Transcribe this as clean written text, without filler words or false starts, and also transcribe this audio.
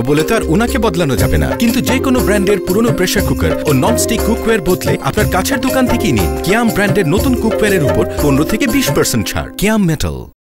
বলে তো আর ওনাকে বদলানো যাবে না, কিন্তু যে কোনো ব্র্যান্ডের পুরনো প্রেসার কুকার ও ননস্টিক কুকওয়্যার বদলে আপনার কাছের দোকান থেকেই নিন কিয়াম ব্র্যান্ডের নতুন কুকওয়্যারের উপর 15 থেকে 20% ছাড়। কিয়াম মেটাল।